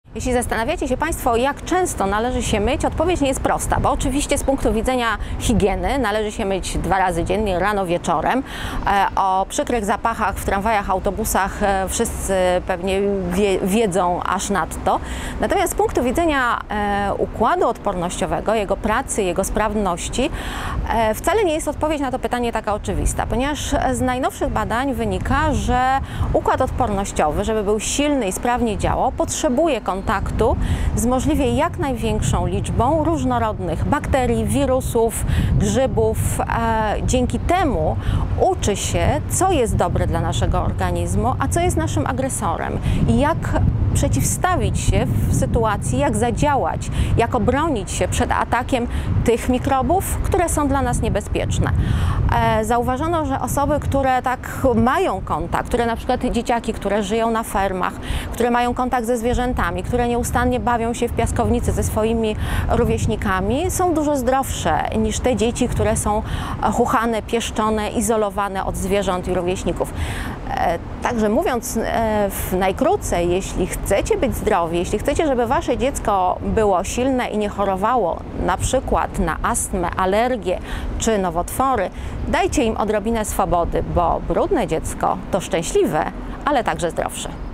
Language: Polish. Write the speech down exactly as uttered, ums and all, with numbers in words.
Jeśli zastanawiacie się Państwo, jak często należy się myć, odpowiedź nie jest prosta, bo oczywiście z punktu widzenia higieny należy się myć dwa razy dziennie, rano, wieczorem. O przykrych zapachach w tramwajach, autobusach wszyscy pewnie wie, wiedzą aż nadto. Natomiast z punktu widzenia układu odpornościowego, jego pracy, jego sprawności, wcale nie jest odpowiedź na to pytanie taka oczywista, ponieważ z najnowszych badań wynika, że układ odpornościowy, żeby był silny i sprawnie działał, potrzebuje kontaktu kontaktu z możliwie jak największą liczbą różnorodnych bakterii, wirusów, grzybów. Dzięki temu uczy się, co jest dobre dla naszego organizmu, a co jest naszym agresorem i jak przeciwstawić się w sytuacji, jak zadziałać, jak obronić się przed atakiem tych mikrobów, które są dla nas niebezpieczne. Zauważono, że osoby, które tak mają kontakt, które na przykład dzieciaki, które żyją na fermach, które mają kontakt ze zwierzętami, które nieustannie bawią się w piaskownicy ze swoimi rówieśnikami, są dużo zdrowsze niż te dzieci, które są chuchane, pieszczone, izolowane od zwierząt i rówieśników. Także mówiąc w najkrócej, jeśli chcecie być zdrowi, jeśli chcecie, żeby wasze dziecko było silne i nie chorowało na przykład na astmę, alergię czy nowotwory, dajcie im odrobinę swobody, bo brudne dziecko to szczęśliwe, ale także zdrowsze.